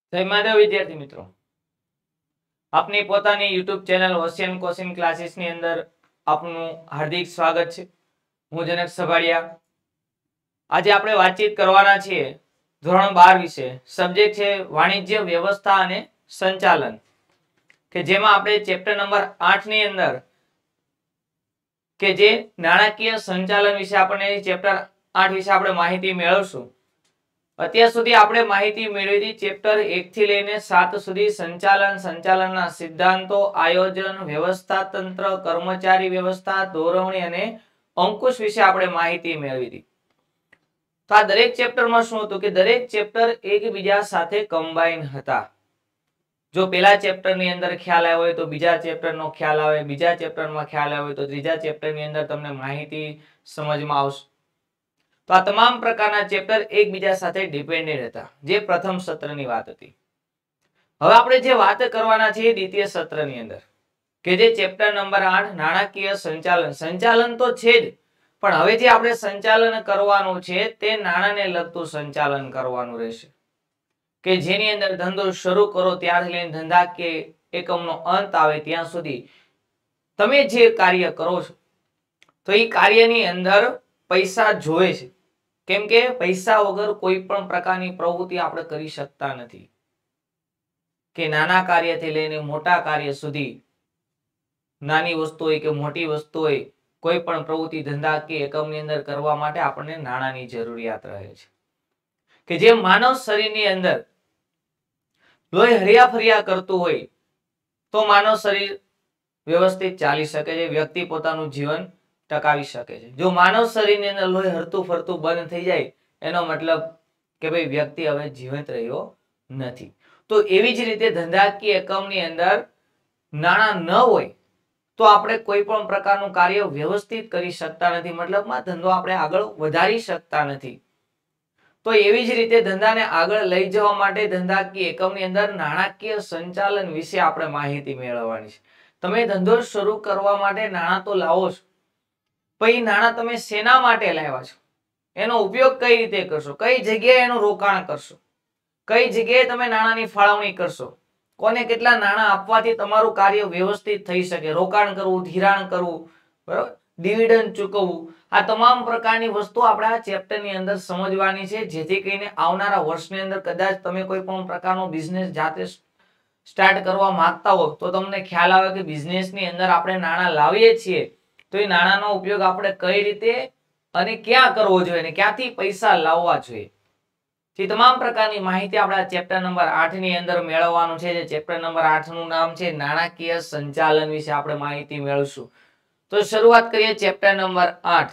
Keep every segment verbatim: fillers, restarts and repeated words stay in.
જય માધવ વિદ્યાર્થી મિત્રો, આપની પોતાની YouTube channel Ocean coaching classes ની અંદર આપનું હાર્દિક સ્વાગત છે। હું જનક સભાડિયા। આજે આપણે વાતચીત કરવાના છીએ ધોરણ બાર વિશે। સબ્જેક્ટ છે વાણિજ્ય વ્યવસ્થા અને સંચાલન, કે જેમાં આપણે ચેપ્ટર નંબર આઠ ની અંદર કે જે નાણાકીય સંચાલન વિશે આપણને ચેપ્ટર આઠ વિશે આપણે માહિતી મેળવશું। અત્યાર સુધી આપણે માહિતી મેળવી હતી ચેપ્ટર એક થી લઈને સાત સુધી સંચાલન, સંચાલનના સિદ્ધાંતો, આયોજન, વ્યવસ્થા તંત્ર, કર્મચારી વ્યવસ્થા, ધોરણી અને અંકુશ વિશે આપણે માહિતી મેળવી હતી। તો આ દરેક ચેપ્ટરમાં શું હતું કે દરેક ચેપ્ટર એકબીજા સાથે કમ્બાઈન હતા। જો પહેલા ચેપ્ટરની અંદર ખ્યાલ આવ્યો હોય તો બીજા ચેપ્ટરનો ખ્યાલ આવે, બીજા ચેપ્ટરમાં ખ્યાલ આવ્યો હોય તો ત્રીજા ચેપ્ટરની અંદર તમને માહિતી સમજમાં આવશે। તો આ તમામ પ્રકારના ચેપ્ટર એકબીજા સાથે ડિપેન્ડેન્ટ હતા, જે પ્રથમ સત્રની વાત હતી। હવે આપણે જે વાત કરવાના છે દ્વિતીય સત્રની અંદર, કે જે ચેપ્ટર નંબર આઠ નાણાકીય સંચાલન। સંચાલન તો છે જ, પણ હવે જે આપણે સંચાલન કરવાનું છે તે નાણાંને લગતું સંચાલન કરવાનું રહેશે, કે જેની અંદર ધંધો શરૂ કરો ત્યારથી લઈને ધંધાકીય એકમનો અંત આવે ત્યાં સુધી તમે જે કાર્ય કરો છો તો એ કાર્યની અંદર પૈસા જોવે છે। કેમ કે પૈસા વગર કોઈ પણ પ્રકારની પ્રવૃત્તિ આપણે કરી શકતા નથી, કે નાના કાર્યથી લઈને મોટા કાર્ય સુધી, નાની વસ્તુ હોય કે મોટી વસ્તુ હોય, કોઈ પણ પ્રવૃત્તિ ધંધા કે એકમની અંદર કરવા માટે આપણને નાણાંની જરૂરિયાત રહે છે। કે જે માનવ શરીરની અંદર લોહી હરિયા ફરિયા કરતું હોય તો માનવ શરીર વ્યવસ્થિત ચાલી શકે છે, વ્યક્તિ પોતાનું જીવન ટકાવી શકે છે। જો માનવ શરીરની અંદર લોહી હરતું ફરતું બંધ થઈ જાય એનો મતલબ કે ભાઈ વ્યક્તિ હવે જીવિત રહ્યો નથી। તો એવી જ રીતે ધંધાકીય એકમની અંદર નાણાં ન હોય તો આપણે કોઈ પણ પ્રકારનું કાર્ય વ્યવસ્થિત કરી શકતા નથી, મતલબમાં ધંધો આપણે આગળ વધારી શકતા નથી। તો એવી જ રીતે ધંધાને આગળ લઈ જવા માટે ધંધાકીય એકમની અંદર નાણાકીય સંચાલન વિશે આપણે માહિતી મેળવવાની છે। તમે ધંધો શરૂ કરવા માટે નાણાં તો લાવો છો, પછી નાણાં તમે શેના માટે લાવ્યા છો, એનો ઉપયોગ કઈ રીતે કરશો, કઈ જગ્યાએ એનું રોકાણ કરશો, કઈ જગ્યાએ તમે નાણાંની ફાળવણી કરશો, કોને કેટલા નાણાં આપવાથી તમારું કાર્ય વ્યવસ્થિત થઈ શકે, રોકાણ કરવું, ધિરાણ કરવું, બરાબર, ડિવિડન્ડ ચૂકવવું, આ તમામ પ્રકારની વસ્તુ આપણે આ ચેપ્ટરની અંદર સમજવાની છે, જેથી કરીને આવનારા વર્ષની અંદર કદાચ તમે કોઈ પણ પ્રકારનો બિઝનેસ જાતે સ્ટાર્ટ કરવા માંગતા હો તો તમને ખ્યાલ આવે કે બિઝનેસની અંદર આપણે નાણાં લાવીએ છીએ તો એ નાણાંનો ઉપયોગ આપણે કઈ રીતે અને ક્યાં કરવો જોઈએ અને ક્યાંથી પૈસા લાવવા જોઈએ, તે તમામ પ્રકારની માહિતી આપણે ચેપ્ટર નંબર આઠ ની અંદર મેળવવાનું છે। જે ચેપ્ટર નંબર આઠ નું નામ છે નાણાકીય સંચાલન વિશે આપણે માહિતી મેળવશું। તો શરૂઆત કરીએ ચેપ્ટર નંબર આઠ।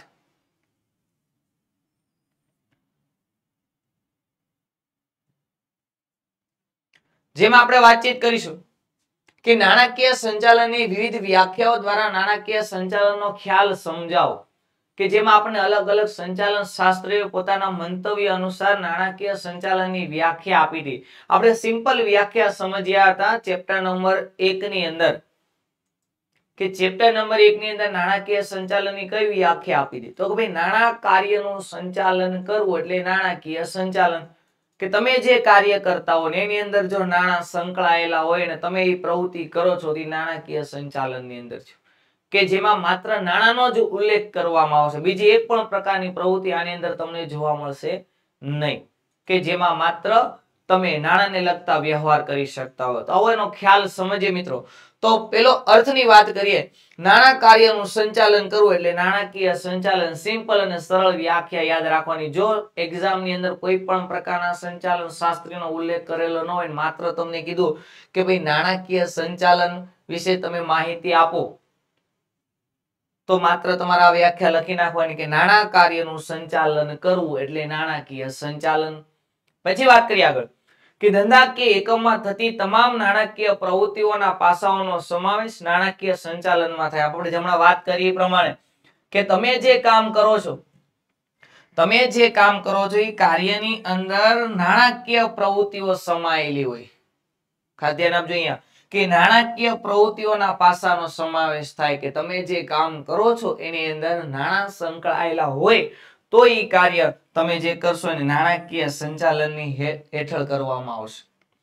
જેમાં આપણે વાતચીત કરીશું કે નાણાકીય સંચાલનની વિવિધ વ્યાખ્યાઓ દ્વારા નાણાકીય સંચાલનનો ખ્યાલ સમજાવો, કે જેમાં આપણે અલગ અલગ સંચાલન શાસ્ત્રીઓ પોતાના મંતવ્ય અનુસાર નાણાકીય સંચાલનની વ્યાખ્યા આપી હતી। આપણે સિમ્પલ વ્યાખ્યા સમજ્યા હતા ચેપ્ટર નંબર એક ની અંદર, કે ચેપ્ટર નંબર એક ની અંદર નાણાકીય સંચાલનની કઈ વ્યાખ્યા આપી હતી, તો કે ભાઈ નાણાં કાર્યનું સંચાલન કરવું એટલે નાણાકીય સંચાલન, કે તમે જે કાર્ય કરતા હો ને એની અંદર જો નાણાં સંકળાયેલા હોય ને તમે એ પ્રવૃત્તિ કરો છો તે નાણાકીય સંચાલનની અંદર છે, કે જેમાં માત્ર નાણાંનો જ ઉલ્લેખ કરવામાં આવશે, બીજી એક પણ પ્રકારની પ્રવૃત્તિ આની અંદર તમને જોવા મળશે નહીં, કે જેમાં માત્ર તમે નાણાંને લગતા વ્યવહાર કરી શકતા હો। તો આવો એનો ખ્યાલ સમજીએ મિત્રો। તો પેલો અર્થની વાત કરીએ, નાણાં કાર્યનું સંચાલન કરવું એટલે નાણાકીય સંચાલન, સિમ્પલ અને સરળ વ્યાખ્યા યાદ રાખવાની। જો એક્ઝામ ની અંદર કોઈ પણ પ્રકારના સંચાલન શાસ્ત્રીનો ઉલ્લેખ કરેલો ન હોય, માત્ર તમને કીધું કે ભાઈ નાણાકીય સંચાલન વિશે તમે માહિતી આપો, તો માત્ર તમારા વ્યાખ્યા લખી નાખવાની કે નાણાં કાર્યનું સંચાલન કરવું એટલે નાણાકીય સંચાલન। પછી વાત કરીએ આગળ, કે ધંધાકીય એકમમાં થતી તમામ નાણાકીય પ્રવૃત્તિઓના પાસાઓનો સમાવેશ નાણાકીય સંચાલનમાં થાય। આપણે હમણાં વાત કરી એ પ્રમાણે કે તમે જે કામ કરો છો, તમે જે કામ કરો છો એ કાર્યની અંદર નાણાકીય પ્રવૃત્તિઓ સમાયેલી હોય। ખાસ ધ્યાન આપજો અહીંયા કે નાણાકીય પ્રવૃત્તિઓના પાસાનો સમાવેશ થાય, કે તમે જે કામ કરો છો એની અંદર નાણાં સંકળાયેલા હોય તો એ કાર્ય તમે જે કરશો એને નાણાકીય સંચાલનની હેઠળ કરવામાં આવશે।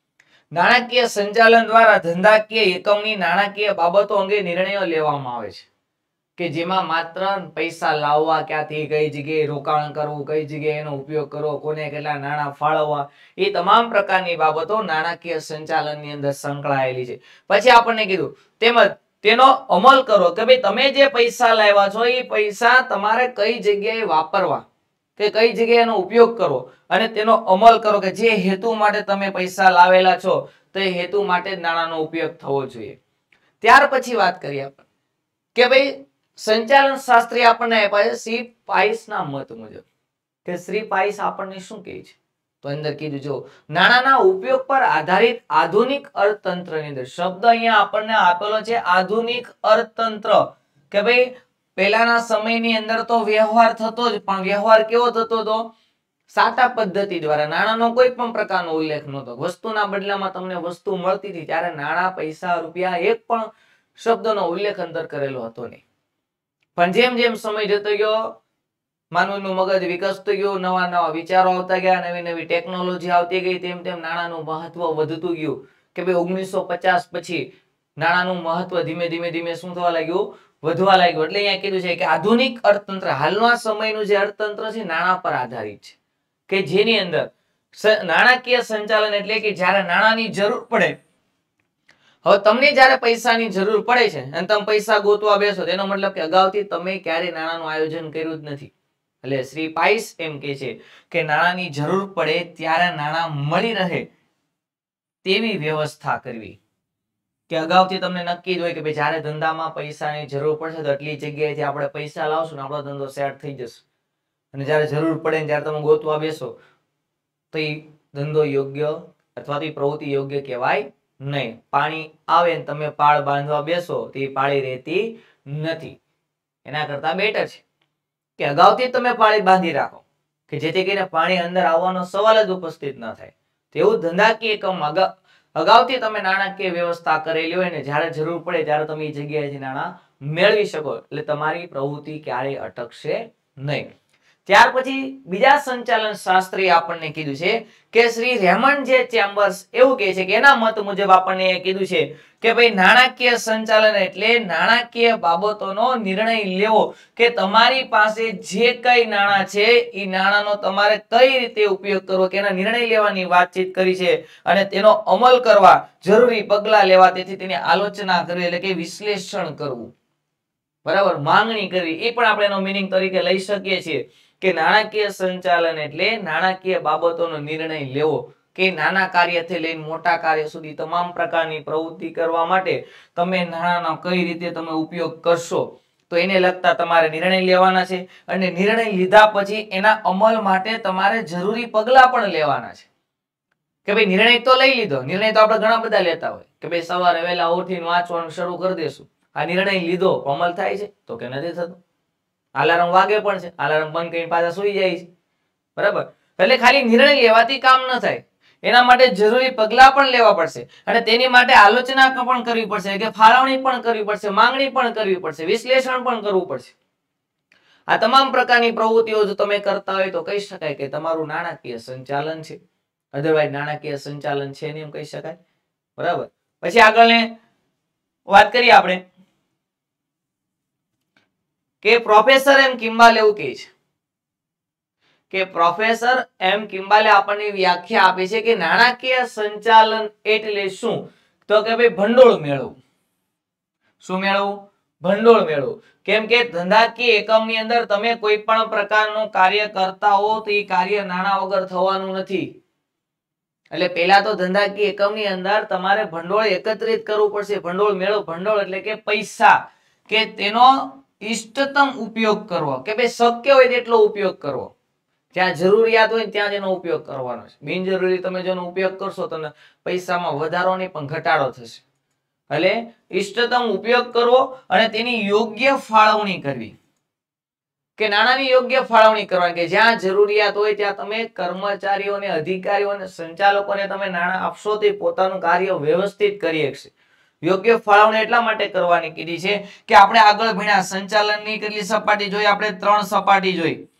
નાણાકીય સંચાલન દ્વારા ધંધાકીય એકમની નાણાકીય બાબતો અંગે નિર્ણયો લેવામાં આવે છે કે જેમાં માત્ર પૈસા લાવવા, ક્યાંથી કઈ જગ્યાએ રોકાણ કરવું, કઈ જગ્યાએ એનો ઉપયોગ કરવો, કોને કેટલા નાણાં ફાળવવા, એ તમામ પ્રકારની બાબતો નાણાકીય સંચાલનની અંદર સંકળાયેલી છે. પછી આપણને કીધું તેમજ તેનો અમલ કરો કે ભાઈ તમે જે પૈસા લાવ્યા છો એ પૈસા તમારે કઈ જગ્યાએ વાપરવા કે કઈ જગ્યાએ એનો ઉપયોગ કરવો અને તેનો અમલ કરો કે જે હેતુ માટે તમે પૈસા લાવેલા છો તે હેતુ માટે જ નાણાંનો ઉપયોગ થવો જોઈએ. ત્યાર પછી વાત કરીએ આપણે કે ભાઈ સંચાલન શાસ્ત્રી આપણને આપ્યા છે શ્રી પાઈસ ના મત મુજબ કે શ્રી પાઈસ આપણને શું કહે છે તો અંદર કીધું જો નાણાંના ઉપયોગ પર આધારિત આધુનિક અર્થતંત્રની અંદર શબ્દ અહીંયા આપણને આપેલો છે આધુનિક અર્થતંત્ર કે ભાઈ પહેલાના સમયની અંદર તો વ્યવહાર થતો જ પણ વ્યવહાર કેવો થતો હતો સાટા પદ્ધતિ દ્વારા નાણાંનો કોઈ પણ પ્રકારનો ઉલ્લેખ નહોતો. વસ્તુના બદલામાં તમને વસ્તુ મળતી હતી ત્યારે નાણાં પૈસા રૂપિયા એક પણ શબ્દનો ઉલ્લેખ અંદર કરેલો હતો નહીં. પણ જેમ જેમ સમય જતો ગયો માનવીનું મગજ વિકસતું ગયું, નવા નવા વિચારો આવતા ગયા, નવી નવી ટેકનોલોજી આવતી ગઈ, તેમ તેમ નાણાંનું મહત્વ વધતું ગયું કે ભાઈ ઓગણીસો પચાસ પછી નાણાંનું મહત્વ ધીમે ધીમે ધીમે શું થવા લાગ્યું વધવા લાગ્યું. એટલે અહીંયા કીધું છે કે આધુનિક અર્થતંત્ર હાલના સમયનું જે અર્થતંત્ર છે નાણાં પર આધારિત છે કે જેની અંદર નાણાકીય સંચાલન એટલે કે જ્યારે નાણાંની જરૂર પડે, હવે તમને જ્યારે પૈસાની જરૂર પડે છે અને તમે પૈસા ગોતવા બેસો તેનો મતલબ કે અગાઉથી તમે ક્યારે નાણાંનું આયોજન કર્યું જ નથી. એટલે શ્રી પાઈસ એમ કે છે કે નાણાંની જરૂર પડે ત્યારે નાણાં મળી રહે તેવી વ્યવસ્થા કરવી કે અગાઉથી તમને નક્કી જ હોય કે ભાઈ જ્યારે ધંધામાં પૈસાની જરૂર પડશે તો એટલી જગ્યાએથી આપણે પૈસા લાવશું ને આપણો ધંધો સેટ થઈ જશે. અને જ્યારે જરૂર પડે ને જ્યારે તમે ગોતવા બેસો તો એ ધંધો યોગ્ય અથવા તો એ પ્રવૃત્તિ યોગ્ય કહેવાય નહીં. પાણી આવે ને તમે પાળ બાંધવા બેસો તો એ પાળી રહેતી નથી. એના કરતા બેટર છે કે અગાઉથી તમે પાળી બાંધી રાખો કે જેથી કરીને પાણી અંદર આવવાનો સવાલ જ ઉપસ્થિત ન થાય. તેવું ધંધાકીય એકમ અગાઉથી તમે નાણાકીય વ્યવસ્થા કરેલી હોય ને જ્યારે જરૂર પડે ત્યારે તમે એ જગ્યાએથી નાણાં મેળવી શકો એટલે તમારી પ્રવૃત્તિ ક્યારેય અટકશે નહીં. ત્યાર પછી બીજા સંચાલન શાસ્ત્રી આપણને કીધું છે કે શ્રી રેમન્ડ જે ચેમ્બર્સ એવું કહે છે કે એના મત મુજબ આપણને એ કીધું છે કે ભાઈ નાણાકીય સંચાલન એટલે નાણાકીય બાબતોનો નિર્ણય લેવો કે તમારી પાસે જે કઈ નાણાં છે એ નાણાંનો તમારે કઈ રીતે ઉપયોગ કરવો કે એના નિર્ણય લેવાની વાતચીત કરી છે અને તેનો અમલ કરવા જરૂરી પગલાં લેવા તેથી તેની આલોચના કરવી એટલે કે વિશ્લેષણ કરવું, બરાબર, માંગણી કરવી. એ પણ આપણે એનો મિનિંગ તરીકે લઈ શકીએ છીએ કે નાણાકીય સંચાલન એટલે નાણાકીય બાબતોનો નિર્ણય લેવો કે નાના કાર્યથી લઈને મોટા કાર્ય સુધી તમામ પ્રકારની પ્રવૃત્તિ કરવા માટે તમે નાણાંનો કઈ રીતે તમે ઉપયોગ કરશો તો એને લગતા તમારે નિર્ણય લેવાના છે અને નિર્ણય લીધા પછી એના અમલ માટે તમારે જરૂરી પગલાં પણ લેવાના છે કે ભાઈ નિર્ણય તો લઈ લીધો, નિર્ણય તો આપણે ઘણા બધા લેતા હોય કે ભાઈ સવારે વહેલા ઉઠીને વાંચવાનું શરૂ કરી દેશું, આ નિર્ણય લીધો અમલ થાય છે તો કે નથી થતું. અલાર્મ વાગે પણ છે, અલાર્મ બંધ કરીને પાછા સુઈ જાય છે, બરાબર. એટલે ખાલી નિર્ણય લેવાથી કામ ન થાય, એના માટે જરૂરી પગલાં પણ લેવા પડશે અને તેની માટે આલોચના પણ કરવી પડશે કે ફાળવણી પણ કરવી પડશે, માંગણી પણ કરવી પડશે, વિશ્લેષણ પણ કરવું પડશે. આ તમામ પ્રકારની પ્રવૃત્તિઓ જો તમે કરતા હોય તો કહી શકાય કે તમારું નાણાકીય સંચાલન છે. અધરવાઇઝ નાણાકીય સંચાલન છે નહીં એમ કહી શકાય, બરાબર. પછી આગળને વાત કરીએ આપણે કે પ્રોફેસર એમ કિમ્બાલે એવું કહે છે કે પ્રોફેસર એમ કિમ્બાલે આપણને વ્યાખ્યા આપી છે કે નાણાકીય સંચાલન એટલે શું તો કે ભાઈ ભંડોળ મેળવવું. શું મેળવવું? ભંડોળ મેળવવું. કેમ કે ધંધાકીય એકમની અંદર તમે કોઈ પણ પ્રકારનું કાર્ય કરતા હો તો એ કાર્ય નાણાં વગર થવાનું નથી. એટલે પહેલા તો ધંધાકીય એકમની અંદર તમારે ભંડોળ એકત્રિત કરવું પડશે. ભંડોળ મેળવ, ભંડોળ એટલે કે પૈસા કે તેનો ઇષ્ટતમ ઉપયોગ કરવો કે ભાઈ શક્ય હોય તેટલો ઉપયોગ કરવો. જ્યાં જરૂરિયાત હોય ત્યાં જ એનો ઉપયોગ કરવાનો છે. બિનજરૂરી તમે જેનો ઉપયોગ કરશો તો પૈસામાં વધારો નહીં પણ ઘટાડો થશે. એટલે ઇષ્ટતમ ઉપયોગ કરવો અને તેની યોગ્ય ફાળવણી કરવી કે નાણાંની યોગ્ય ફાળવણી કરવાની કે જ્યાં જરૂરિયાત હોય ત્યાં તમે કર્મચારીઓને, અધિકારીઓને, સંચાલકોને તમે નાણાં આપશો તો પોતાનું કાર્ય વ્યવસ્થિત કરી શકશે. યોગ્ય ફાળવણી એટલા માટે કરવાની કીધી છે કે આપણે આગળ ભણ્યા સંચાલનની કેટલી સપાટી જોઈ? આપણે ત્રણ સપાટી જોઈ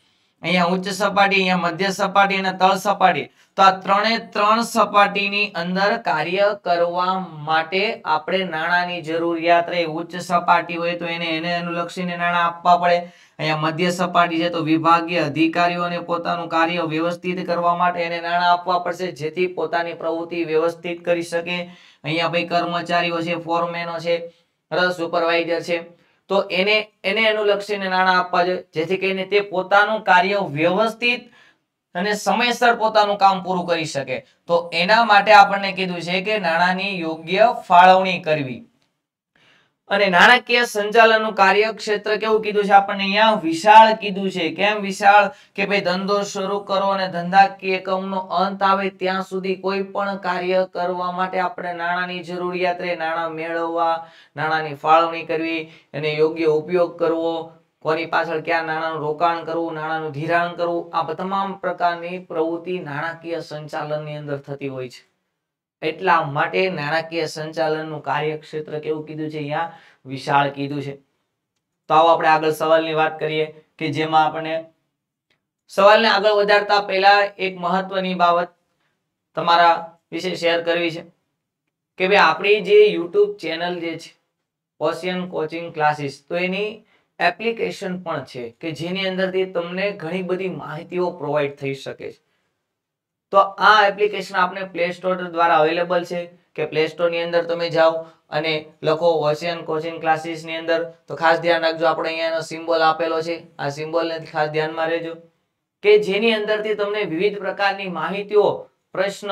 અહીંયા ઉચ્ચ સપાટી, અહીંયા મધ્ય સપાટી અને તળ સપાટી. તો આ ત્રણે ત્રણ સપાટીની અંદર કાર્ય કરવા માટે આપણે નાણાંની જરૂરિયાત રહે. ઉચ્ચ સપાટી હોય તો એને એને અનુલક્ષીને નાણાં આપવા પડે. અહીંયા મધ્ય સપાટી છે તો વિભાગીય અધિકારીઓને પોતાનું કાર્ય વ્યવસ્થિત કરવા માટે એને નાણાં આપવા પડશે, જેથી પોતાની પ્રવૃત્તિ વ્યવસ્થિત કરી શકે. અહીંયા ભાઈ કર્મચારીઓ છે, ફોરમેનો છે, સુપરવાઇઝર છે, તો એને એને અનુલક્ષીને નાણાં આપવા જોઈએ, જેથી કરીને તે પોતાનું કાર્ય વ્યવસ્થિત અને સમયસર પોતાનું કામ પૂરું કરી શકે. તો એના માટે આપણને કીધું છે કે નાણાંની યોગ્ય ફાળવણી કરવી. અને નાણાકીય સંચાલનનું કાર્યક્ષેત્ર કેવું કીધું છે આપણને અહીંયા? વિશાળ કીધું છે. કેમ વિશાળ? કે ભાઈ ધંધો શરૂ કરો અને ધંધાકીય એકમનો અંત આવે ત્યાં સુધી કોઈ પણ કાર્ય કરવા માટે આપણે નાણાંની જરૂરિયાત રહે. નાણાં મેળવવા, નાણાંની ફાળવણી કરવી, એને યોગ્ય ઉપયોગ કરવો, કોની પાછળ ક્યાં નાણાંનું રોકાણ કરવું, નાણાંનું ધિરાણ કરવું, આ તમામ પ્રકારની પ્રવૃત્તિ નાણાકીય સંચાલનની અંદર થતી હોય છે. એટલા માટે નાણાકીય સંચાલનનું કાર્યક્ષેત્ર કેવું કીધું છે? અહીંયા વિશાળ કીધું છે. તો આવો આપણે આગળ સવાલની વાત કરીએ કે જેમાં આપણે સવાલને આગળ વધારતા પહેલા એક મહત્વની બાબત તમારા વિશે શેર કરવી છે કે ભાઈ આપણી જે યુટ્યુબ ચેનલ જે છે ઓશિયન કોચિંગ ક્લાસીસ, તો એની એપ્લિકેશન પણ છે કે જેની અંદરથી તમને ઘણી બધી માહિતીઓ પ્રોવાઈડ થઈ શકે છે. તો આ એપ્લિકેશન આપણે પ્લે સ્ટોર દ્વારા અવેલેબલ છે કે પ્લે સ્ટોર ની અંદર તમે જાઓ અને લખો ઓશિયન કોચિંગ ક્લાસીસ ની અંદર. તો ખાસ ધ્યાન રાખજો, આપણે અહીંયા એનો સિમ્બોલ આપેલો છે, આ સિમ્બોલ ને ખાસ ધ્યાનમાં રહેજો કે જેની અંદરથી તમને વિવિધ પ્રકારની માહિતીઓ, પ્રશ્ન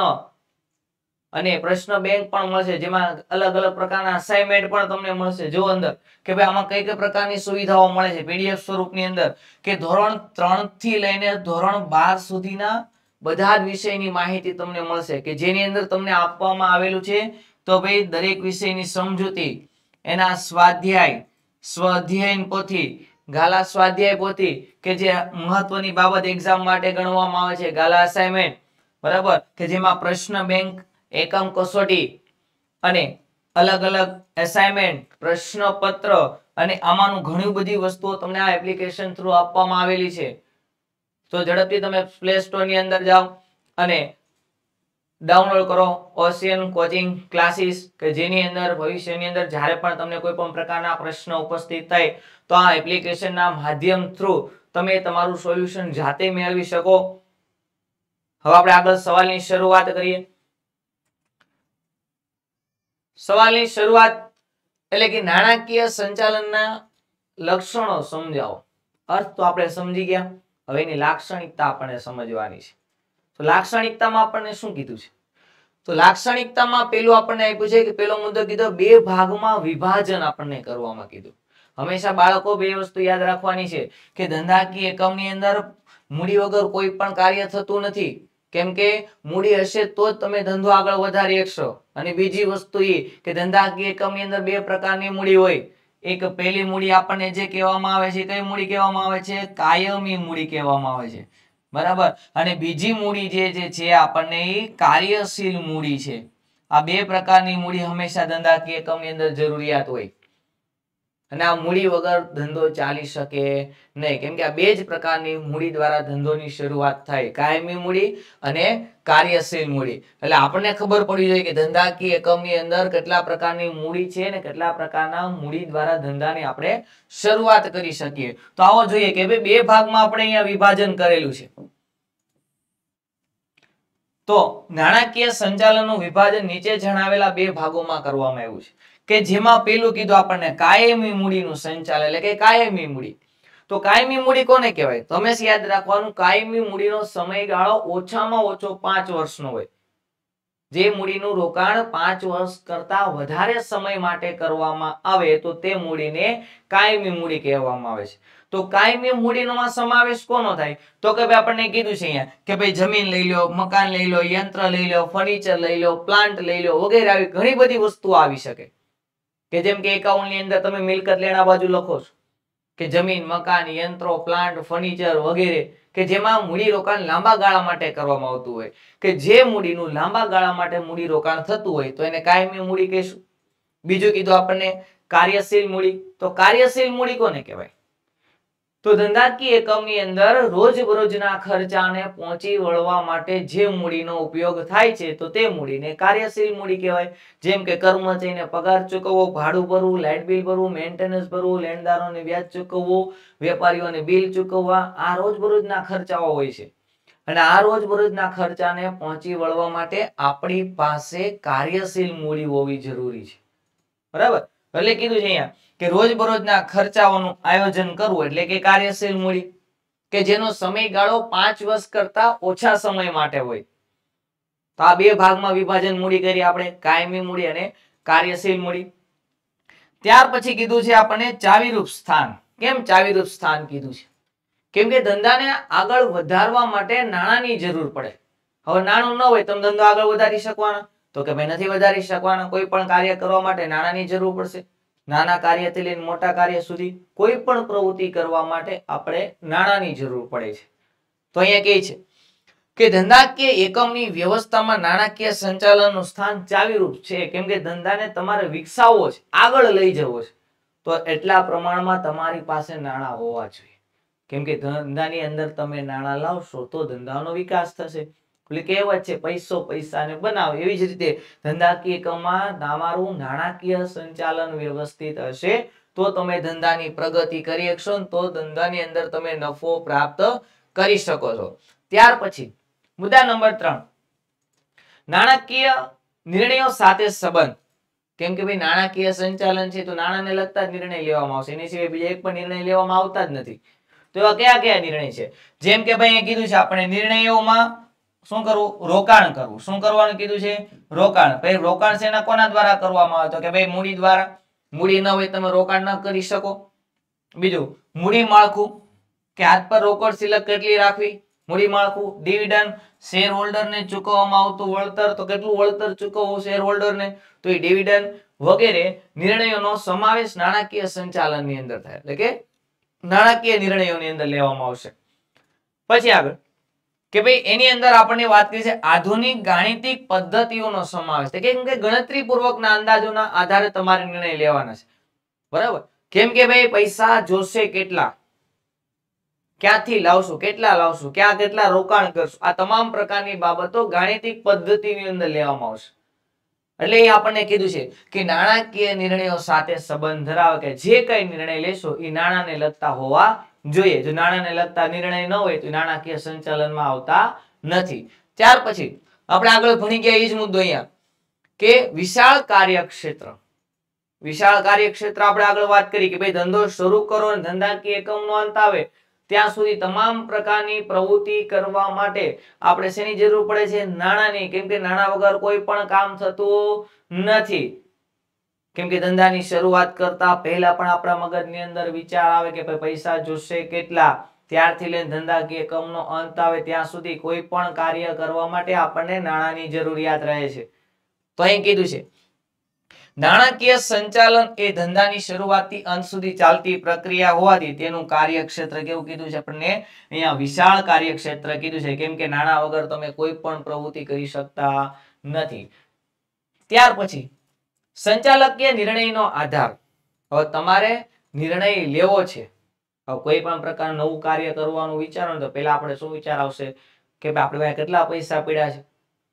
અને પ્રશ્ન બેંક પણ મળશે, જેમાં અલગ અલગ પ્રકારના અસાઇનમેન્ટ પણ તમને મળશે. જો અંદર કે ભાઈ આમાં કઈ કઈ પ્રકારની સુવિધાઓ મળે છે પીડીએફ સ્વરૂપની અંદર, કે ધોરણ ત્રણ થી લઈને ધોરણ બાર સુધીના બધા જ વિષયની માહિતી તમને મળશે કે જેની અંદર તમને આપવામાં આવેલું છે. તો ભાઈ દરેક વિષયની સમજૂતી, એના સ્વાધ્યાય, સ્વાધ્યાયન પોથી, ગાલા સ્વાધ્યાય પોથી કે જે મહત્વની બાબત એક્ઝામ માટે ગણવામાં આવે છે, ગાલા અસાઇનમેન્ટ, બરાબર, કે જેમાં પ્રશ્ન બેંક, એકમ કસોટી અને અલગ અલગ અસાઇનમેન્ટ, પ્રશ્નપત્ર અને આમાંનું ઘણી બધી વસ્તુઓ તમને આ એપ્લિકેશન થ્રુ આપવામાં આવેલી છે. તો ઝડપથી તમે પ્લે સ્ટોર ની અંદર જાઓ અને ડાઉનલોડ કરો ઓશિયન કોચિંગ ક્લાસીસ, કે જેની અંદર ભવિષ્યની અંદર જ્યારે પણ તમને કોઈ પણ પ્રકારના પ્રશ્ન ઉપસ્થિત થાય તો આ એપ્લિકેશનના માધ્યમ થ્રુ તમે તમારું સોલ્યુશન જાતે મેળવી શકો. હવે આપણે આગળ સવાલની શરૂઆત કરીએ. સવાલની શરૂઆત એટલે કે નાણાકીય સંચાલનના લક્ષણો સમજાવો. અર્થ તો આપણે સમજી ગયા, હવે એની લાક્ષણિકતા આપણને સમજવાની છે. તો લાક્ષણિકતામાં આપણને શું કીધું છે? તો લાક્ષણિકતામાં પેલું આપણને આપ્યું છે કે પેલો મુદ્દો કીધો બે ભાગમાં વિભાજન આપણને કરવામાં કીધું. હંમેશા બાળકો બે વસ્તુ યાદ રાખવાની છે કે ધંધાકીય એકમની અંદર મૂડી વગર કોઈ પણ કાર્ય થતું નથી. કેમ કે મૂડી હશે તો જ તમે ધંધો આગળ વધારી શકશો. અને બીજી વસ્તુ એ કે ધંધાકીય એકમની અંદર બે પ્રકારની મૂડી હોય. એક પહેલી મૂડી આપણને જે કહેવામાં આવે છે, કઈ મૂડી કહેવામાં આવે છે? કાયમી મૂડી કહેવામાં આવે છે, બરાબર. અને બીજી મૂડી જે જે છે આપણને એ કાર્યશીલ મૂડી છે. આ બે પ્રકારની મૂડી હંમેશા ધંધાકીય એકમની અંદર જરૂરિયાત હોય. અને આ મૂડી વગર ધંધો ચાલી શકે નહીં, કેમ કે આ બે જ પ્રકારની મૂડી દ્વારા ધંધોની શરૂઆત થાય, કાયમી મૂડી અને કાર્યશીલ મૂડી. એટલે આપણને ખબર પડવી જોઈએ કે ધંધાકીય એકમની અંદર કેટલા પ્રકારની મૂડી છે ને કેટલા પ્રકારના મૂડી દ્વારા ધંધાની આપણે શરૂઆત કરી શકીએ. તો આવો જોઈએ કે ભાઈ બે ભાગમાં આપણે અહીંયા વિભાજન કરેલું છે. તો નાણાકીય સંચાલનનું વિભાજન નીચે જણાવેલા બે ભાગોમાં કરવામાં આવ્યું છે કે જેમાં પેલું કીધું આપણને કાયમી મૂડીનું સંચાલન, એટલે કે કાયમી મૂડી. તો કાયમી મૂડી કોને કહેવાય? તો હંમેશા યાદ રાખવાનું, કાયમી મૂડીનો સમયગાળો ઓછામાં ઓછો પાંચ વર્ષનો હોય. જે મૂડીનું રોકાણ પાંચ વર્ષ કરતા વધારે સમય માટે કરવામાં આવે તો તે મૂડીને કાયમી મૂડી કહેવામાં આવે છે. તો કાયમી મૂડીનો સમાવેશ કોનો થાય? તો કે ભાઈ આપણને કીધું છે અહીંયા કે ભાઈ જમીન લઈ લો, મકાન લઈ લો, યંત્ર લઈ લો, ફર્નિચર લઈ લો, પ્લાન્ટ લઈ લો વગેરે આવી ઘણી બધી વસ્તુઓ આવી શકે. કે જેમ કે એકાઉન્ટ ની અંદર તમે મિલકત લેણા બાજુ લખો છો કે જમીન, મકાન, યંત્રો, પ્લાન્ટ, ફર્નિચર વગેરે, કે જેમાં મૂડી રોકાણ લાંબા ગાળા માટે કરવામાં આવતું હોય, કે જે મૂડીનું લાંબા ગાળા માટે મૂડી રોકાણ થતું હોય તો એને કાયમી મૂડી કહેશું. બીજું કીધું આપણને કાર્યશીલ મૂડી. તો કાર્યશીલ મૂડી કોને કહેવાય? તો ધંધાકીય એકમની અંદર રોજબરોજના ખર્ચાને પહોંચી વળવા માટે જે મૂડીનો ઉપયોગ થાય છે તો તે મૂડીને કાર્યશીલ મૂડી કહેવાય. જેમ કે કર્મચારીને પગાર ચૂકવવો, ભાડું ભરવું, લાઇટ બિલ ભરવું, મેન્ટેનન્સ ભરવું, લેણદારોને વ્યાજ ચૂકવવું, વેપારીઓને બિલ ચૂકવવા, આ રોજબરોજના ખર્ચાઓ હોય છે. અને આ રોજબરોજના ખર્ચાને પહોંચી વળવા માટે આપણી પાસે કાર્યશીલ મૂડી હોવી જરૂરી છે. બરાબર, એટલે કીધું છે અહીંયા કે રોજબરોજના ખર્ચાઓનું આયોજન કરવું એટલે કે કાર્યશીલ મૂડી, કે જેનો સમયગાળો પાંચ વર્ષ કરતા ઓછા સમય માટે હોય. તો આ બે ભાગમાં વિભાજન મૂડી કરી આપણે, કાયમી મૂડી અને કાર્યશીલ મૂડી. ત્યાર પછી કીધું છે આપણને ચાવીરૂપ સ્થાન. કેમ ચાવીરૂપ સ્થાન કીધું છે? કેમ કે ધંધાને આગળ વધારવા માટે નાણાંની જરૂર પડે. હવે નાણું ન હોય તો ધંધો આગળ વધારી શકવાના? તો કે ભાઈ નથી વધારી શકવાના. કોઈ પણ કાર્ય કરવા માટે નાણાંની જરૂર પડશે. નાના કાર્યથી લઈને મોટા કાર્ય સુધી કોઈ પણ પ્રવૃત્તિ કરવા માટે આપણે નાણાંની જરૂર પડે છે. તો અહીંયા કહે છે કે ધંધાકીય એકમની વ્યવસ્થામાં નાણાકીય સંચાલનનું સ્થાન ચાવીરૂપ છે. કેમ કે ધંધાને તમારે વિકસાવવો છે, આગળ લઈ જવો છે, તો એટલા પ્રમાણમાં તમારી પાસે નાણાં હોવા જોઈએ. કેમ કે ધંધાની અંદર તમે નાણાં લાવશો તો ધંધાનો વિકાસ થશે. એટલે કહેવત છે પૈસો પૈસાને બનાવે. એવી જ રીતે ધંધાકીય એકમમાં તમારું નાણાકીય સંચાલન વ્યવસ્થિત હશે તો તમે ધંધાની પ્રગતિ કરી શકશો, તો ધંધાની અંદર તમે નફો પ્રાપ્ત કરી શકો છો. ત્યાર પછી મુદ્દા નંબર ત્રણ, નાણાકીય નિર્ણયો સાથે સંબંધ. કેમ કે ભાઈ નાણાકીય સંચાલન છે તો નાણાંને લગતા જ નિર્ણય લેવામાં આવશે, એની સિવાય બીજા એક પણ નિર્ણય લેવામાં આવતા જ નથી. તો એવા કયા કયા નિર્ણય છે? જેમ કે ભાઈ કીધું છે આપણે નિર્ણયોમાં શું કરવું? રોકાણ કરવું. શું કરવાનું કીધું છે? રોકાણ. ભાઈ રોકાણ છે એના કોના દ્વારા કરવામાં આવે? તો કે ભાઈ મૂડી દ્વારા. મૂડી ન હોય તમે રોકાણ ન કરી શકો. બીજું મૂડી માળખું, કે હાથ પર રોકડ શિલ્લક કેટલી રાખવી. મૂડી માળખું. ડિવિડન્ડ, શેર હોલ્ડર ને ચૂકવવામાં આવતું વળતર, તો કેટલું વળતર ચૂકવવું શેર હોલ્ડર ને, તો એ ડિવિડન્ડ વગેરે નિર્ણયોનો સમાવેશ નાણાકીય સંચાલનની અંદર થાય. એટલે કે નાણાકીય નિર્ણયોની અંદર લેવામાં આવશે. પછી આગળ કે ભાઈ એની અંદર આપણને વાત કરી છે આધુનિક ગાણિતિક પદ્ધતિઓનો સમાવેશ. કેમ કે ગણતરી પૂર્વકના અંદાજોના આધારે તમારે નિર્ણય લેવાના છે. બરાબર? કેમ કે ભાઈ પૈસા જોશે કેટલા, ક્યાંથી લાવશું, કેટલા લાવશું, ક્યાં કેટલા રોકાણ કરશું, આ તમામ પ્રકારની બાબતો ગાણિતિક પદ્ધતિની અંદર લેવામાં આવશે. એટલે એ આપણને કીધું છે કે નાણાકીય નિર્ણયો સાથે સંબંધ ધરાવે, કે જે કઈ નિર્ણય લેશો એ નાણાંને લગતા હોવા જોઈએ. જો નાણાંને લગતા નિર્ણય ન હોય તો નાણાકીય સંચાલનમાં આવતા નથી. ત્યાર પછી આપણે આગળ ભણી ગયા એ જ મુદ્દો અહીંયા કે વિશાળ કાર્યક્ષેત્ર. વિશાળ કાર્યક્ષેત્ર આપણે આગળ વાત કરી કે ભાઈ ધંધો શરૂ કરો અને ધંધાકીય એકમનો અંત આવે ત્યાં સુધી તમામ પ્રકારની પ્રવૃત્તિ કરવા માટે આપણે શેની જરૂર પડે છે? નાણાંની. કેમ કે નાણાં વગર કોઈ પણ કામ થતું નથી. કેમ કે ધંધાની શરૂઆત કરતા પહેલા પણ આપણા મગજની અંદર વિચાર આવે કે ભાઈ પૈસા જોશે કેટલા, ત્યારથી લઈને ધંધાકીય એકમનો અંત આવે ત્યાં સુધી કોઈ પણ કાર્ય કરવા માટે આપણને નાણાંની જરૂરિયાત રહે છે. તો અહીં કીધું છે નાણાકીય સંચાલન એ ધંધાની શરૂઆતથી અંત સુધી ચાલતી પ્રક્રિયા હોવાથી તેનું કાર્યક્ષેત્ર કેવું કીધું છે આપણને? અહીંયા વિશાળ કાર્યક્ષેત્ર કીધું છે. કેમ કે નાણાં વગર તમે કોઈ પણ પ્રવૃત્તિ કરી શકતા નથી. ત્યાર પછી સંચાલકીય નિર્ણયનો આધાર. હવે તમારે નિર્ણય લેવો છે. હવે કોઈ પણ પ્રકારનું નવું કાર્ય કરવાનું વિચારો તો પહેલા આપણે શું વિચાર આવશે કે આપણે પાસે કેટલા પૈસા પડ્યા છે,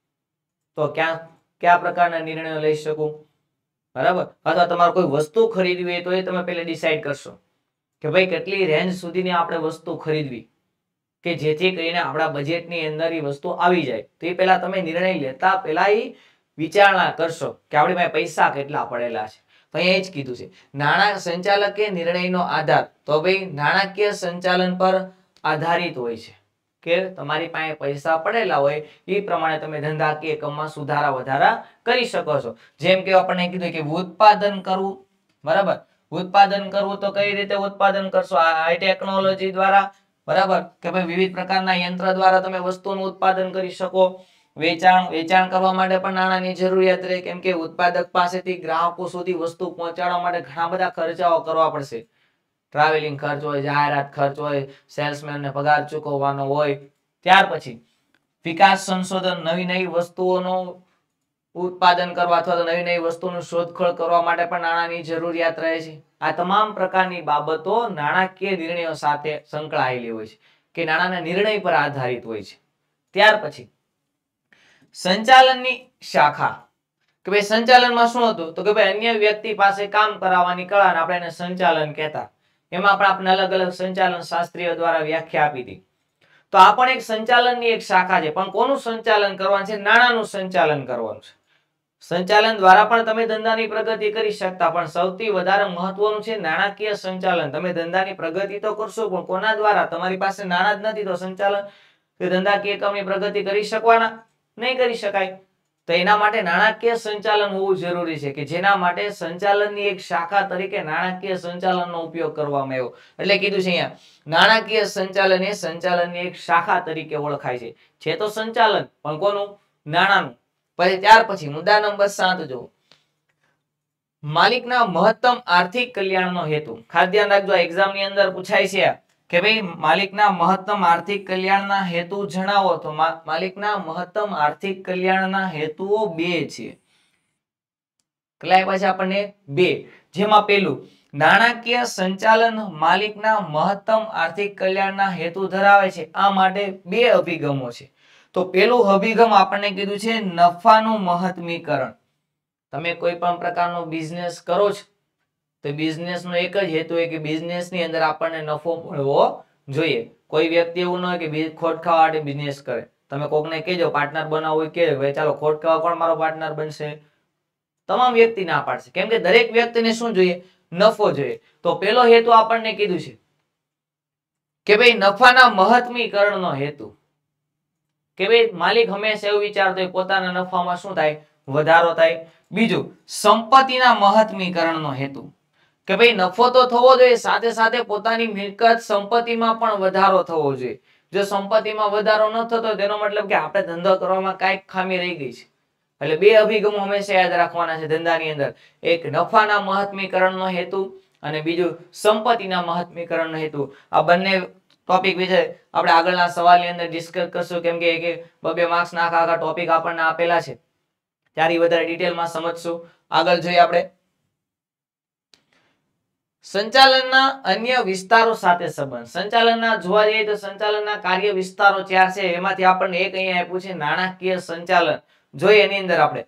તો ક્યાં કયા પ્રકારના નિર્ણયો લઈ શકું. બરાબર? અથવા તમારે કોઈ વસ્તુ ખરીદવી હોય તો એ તમે પહેલા ડિસાઈડ કરશો કે ભાઈ કેટલી રેન્જ સુધીની આપણે વસ્તુ ખરીદવી કે જેથી કરીને આપણા બજેટની અંદર એ વસ્તુ આવી જાય. તો એ પહેલા તમે નિર્ણય લેતા પહેલા એ વિચારણા કરશો કે આપણી પાસે પૈસા કેટલા પડેલા છે. તો અહીંયા જ કીધું છે નાણાં સંચાલકે નિર્ણયનો આધાર. તો ભાઈ નાણાકીય સંચાલન પર આધારિત હોય છે કે તમારી પાસે પૈસા પડેલા હોય એ પ્રમાણે તમે ધંધાકીય એકમમાં સુધારા વધારા કરી શકો છો. જેમ કે આપણને કીધું કે ઉત્પાદન કરવું. બરાબર? ઉત્પાદન કરવું તો કઈ રીતે ઉત્પાદન કરશો? આ ટેકનોલોજી દ્વારા. બરાબર? કે ભાઈ વિવિધ પ્રકારના યંત્ર દ્વારા તમે વસ્તુનું ઉત્પાદન કરી શકો. વેચાણ વેચાણ કરવા માટે પણ નાણાંની જરૂરિયાત રહે. કેમ કે ઉત્પાદક પાસેથી ગ્રાહકો સુધી વસ્તુ પહોંચાડવા માટે ઘણા બધા ખર્ચાઓ કરવા પડશે. ટ્રાવેલિંગ ખર્ચ હોય, જાહેરાત ખર્ચ હોય, સેલ્સમેન ને પગાર ચૂકવવાનો હોય. ત્યાર પછી વિકાસ સંશોધન, નવી નવી વસ્તુઓનો ઉત્પાદન કરવા અથવા તો નવી નવી વસ્તુનું શોધખોળ કરવા માટે પણ નાણાંની જરૂરિયાત રહે છે. આ તમામ પ્રકારની બાબતો નાણાકીય નિર્ણયો સાથે સંકળાયેલી હોય છે કે નાણાંના નિર્ણય પર આધારિત હોય છે. ત્યાર પછી સંચાલનની શાખા કે ભાઈ સંચાલનમાં શું હતું તો કે ભાઈ અન્ય વ્યક્તિ પાસે કામ કરાવવાની કળા આપણે એને સંચાલન કહેતા. એમાં પણ આપણે અલગ અલગ સંચાલન શાસ્ત્રીઓ દ્વારા વ્યાખ્યા આપી હતી. તો આ પણ એક સંચાલનની એક શાખા છે, પણ કોનું સંચાલન કરવાનું છે? નાણાંનું સંચાલન કરવાનું છે. સંચાલન દ્વારા પણ તમે ધંધાની પ્રગતિ કરી શકતા, પણ સૌથી વધારે મહત્વનું છે નાણાકીય સંચાલન. તમે ધંધાની પ્રગતિ તો કરશો પણ કોના દ્વારા? તમારી પાસે નાણાં જ નથી તો સંચાલન કે ધંધાકીય એકમની પ્રગતિ કરી શકવાના નહીં કરી શકાય. તો એના માટે નાણાકીય સંચાલન હોવું જરૂરી છે કે જેના માટે સંચાલનની એક શાખા તરીકે નાણાકીય સંચાલનનો ઉપયોગ કરવામાં આવ્યો. એટલે કીધું છે અહીંયા નાણાકીય સંચાલન એ સંચાલનની એક શાખા તરીકે ઓળખાય છે. છે તો સંચાલન પણ કોનું? નાણાંનું. પછી ત્યાર પછી મુદ્દા નંબર સાત જો માલિકના મહત્તમ આર્થિક કલ્યાણનો હેતુ. ખાસ ધ્યાન રાખજો, એક્ઝામ ની અંદર પૂછાય છે કે ભાઈ માલિકના મહત્તમ આર્થિક કલ્યાણના હેતુ જણાવો. તો માલિકના મહત્તમ આર્થિક કલ્યાણના હેતુઓ બે છે. કેટલા પછી આપણને બે. જેમાં પેલું નાણાકીય સંચાલન માલિકના મહત્તમ આર્થિક કલ્યાણના હેતુ ધરાવે છે. આ માટે બે અભિગમો છે. તો પેલું અભિગમ આપણને કીધું છે નફાનું મહત્મીકરણ. તમે કોઈ પણ પ્રકારનો બિઝનેસ કરો છો તો બિઝનેસ નો એક જ હેતુ હોય કે બિઝનેસ ની અંદર આપણને નફો મળવો જોઈએ. કોઈ વ્યક્તિ એવું ન હોય કે ખોટ ખાવા માટે બિઝનેસ કરે. તમે કોકને કહેજો પાર્ટનર બનાવવું હોય કે ભાઈ ચાલો ખોટ ખાવા કોણ મારો પાર્ટનર બનશે? તમામ વ્યક્તિ ના પાડશે. કેમ કે દરેક વ્યક્તિને શું જોઈએ? નફો જોઈએ. તો પેલો હેતુ આપણને કીધું છે કે ભાઈ નફાના મહત્મીકરણનો હેતુ કે ભાઈ માલિક હંમેશા એવું વિચારતો હોય પોતાના નફામાં શું થાય? વધારો થાય. બીજું સંપત્તિના મહત્મીકરણનો હેતુ કે ભાઈ નફો તો થવો જોઈએ, સાથે સાથે પોતાની મિલકત સંપત્તિમાં પણ વધારો થવો જોઈએ. જો સંપત્તિમાં વધારો ન થતો તેનો મતલબ કે આપણે ધંધો કરવામાં કાંઈક ખામી રહી ગઈ છે. એટલે બે અભિગમો હંમેશા યાદ રાખવાના છે ધંધાની અંદર. એક નફાના મહત્મીકરણનો હેતુ અને બીજું સંપત્તિના મહત્મીકરણનો હેતુ. આ બંને ટોપિક વિશે આપણે આગળના સવાલની અંદર ડિસ્કસ કરશું, કેમ કે એક એક બે માર્ક્સ ના આખા આખા ટોપિક આપણને આપેલા છે ત્યારે વધારે ડિટેલમાં સમજશું. આગળ જોઈએ આપણે સંચાલનના અન્ય વિસ્તારો સાથે સંબંધ. સંચાલનના જોવા જઈએ તો સંચાલનના કાર્ય વિસ્તારો ચાર છે. એમાંથી આપણને એક અહીંયા આપ્યું છે નાણાકીય સંચાલન. જોઈએ એની અંદર આપણે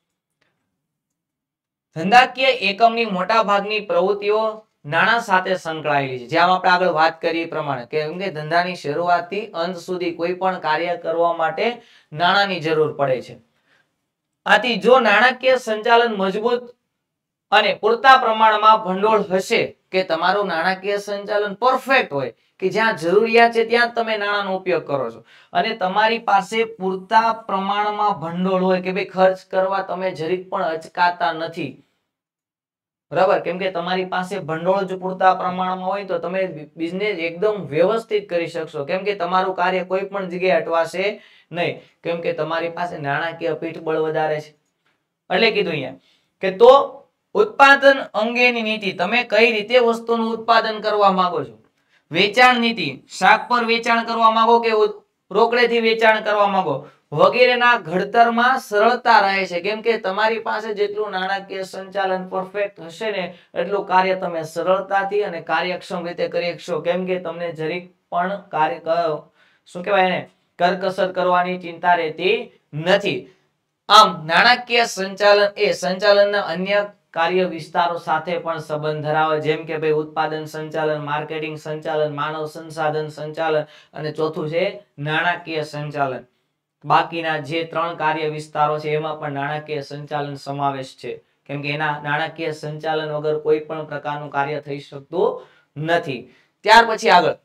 ધંધાકીય એકમની મોટા ભાગની પ્રવૃત્તિઓ નાણાં સાથે સંકળાયેલી છે. જેમ આપણે આગળ વાત કરી એ પ્રમાણે કેમ કે ધંધાની શરૂઆતથી અંત સુધી કોઈ પણ કાર્ય કરવા માટે નાણાંની જરૂર પડે છે. આથી જો નાણાકીય સંચાલન મજબૂત અને પૂરતા પ્રમાણમાં ભંડોળ હશે કે તમારું નાણાકીય સંચાલન પરફેક્ટ હોય કે જ્યાં જરૂરિયાત છે ત્યાં તમે નાણાંનો ઉપયોગ કરો છો અને તમારી પાસે પૂરતા પ્રમાણમાં ભંડોળ હોય કે ભાઈ ખર્ચ કરવા તમે જરીક પણ અચકાતા નથી, બરાબર? કેમ કે તમારી પાસે ભંડોળ જ પૂરતા પ્રમાણમાં હોય તો તમે બિઝનેસ એકદમ વ્યવસ્થિત કરી શકશો. કેમ કે તમારું કાર્ય કોઈ પણ જગ્યાએ અટવાશે નહીં, કેમ કે તમારી પાસે નાણાકીય પીઠબળ વધારે છે. એટલે કીધું અહીંયા કે તો ઉત્પાદન અંગેની નીતિ, તમે કઈ રીતે વસ્તુનું ઉત્પાદન કરવા માંગો છો? વેચાણ નીતિ, શાક પર વેચાણ કરવા માંગો કે રોકડેથી વેચાણ કરવા માંગો વગેરેના ઘડતરમાં સરળતા રહે છે. કેમ કે તમારી પાસે જેટલું નાણાકીય સંચાલન પરફેક્ટ હશે ને એટલું કાર્ય તમે સરળતાથી અને કાર્યક્ષમ રીતે કરી શકશો. કેમ કે તમને જરીક પણ કાર્ય શું કહેવાય એને કરકસર કરવાની ચિંતા રહેતી નથી. આમ નાણાકીય સંચાલન એ સંચાલનના અન્ય કાર્ય વિસ્તારો સાથે પણ સંબંધ ધરાવે, જેમ કે ભાઈ ઉત્પાદન સંચાલન, માર્કેટિંગ સંચાલન, માનવ સંસાધન સંચાલન અને ચોથું છે નાણાકીય સંચાલન. બાકીના જે ત્રણ કાર્ય વિસ્તારો છે એમાં પણ નાણાકીય સંચાલન સમાવેશ છે. કેમ કે એના નાણાકીય સંચાલન વગર કોઈ પણ પ્રકારનું કાર્ય થઈ શકતું નથી. ત્યાર પછી આગળ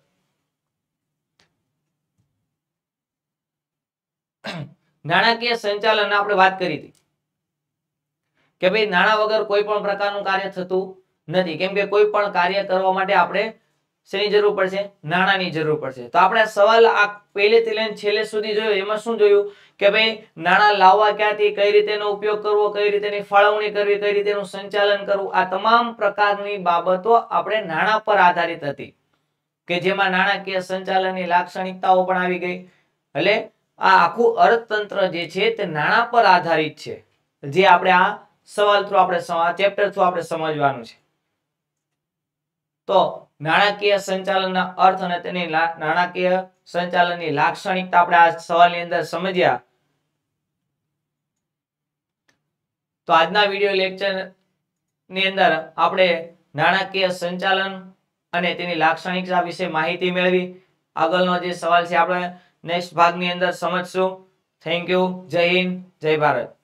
નાણાકીય સંચાલન આપણે વાત કરી હતી કે ભાઈ નાણાં વગર કોઈ પણ પ્રકારનું કાર્ય થતું નથી. કેમ કે કોઈ પણ કાર્ય કરવા માટે આપણે શેની જરૂર પડશે? નાણાંની જરૂર પડશે. તો આપણે સવાલ આ પહેલેથી લઈને છેલ્લે સુધી જોયો. એમાં શું જોયું કે ભાઈ નાણાં લાવવા ક્યાંથી, કઈ રીતે એનો ઉપયોગ કરવો, કઈ રીતે એની ફાળવણી કરવી, કઈ રીતે એનું સંચાલન કરવું, આ તમામ પ્રકારની બાબતો આપણે નાણાં પર આધારિત હતી કે જેમાં નાણાકીય સંચાલનની લાક્ષણિકતાઓ પણ આવી ગઈ. એટલે આ આખું અર્થતંત્ર જે છે તે નાણાં પર આધારિત છે. જે આપણે આ સવાલ થ્રુ આપણે આ ચેપ્ટર થ્રુ આપણે સમજવાનું છે. તો નાણાકીય સંચાલનના અર્થ અને તેની નાણાકીય સંચાલનની લાક્ષણિકતા આપણે આ સવાલની અંદર સમજ્યા. તો આજના વિડિયો લેક્ચર ની અંદર આપણે નાણાકીય સંચાલન અને તેની લાક્ષણિકતા વિશે માહિતી મેળવી. આગળનો જે સવાલ છે આપણે નેક્સ્ટ ભાગની અંદર સમજશું. Thank you. જય હિન્દ, જય ભારત.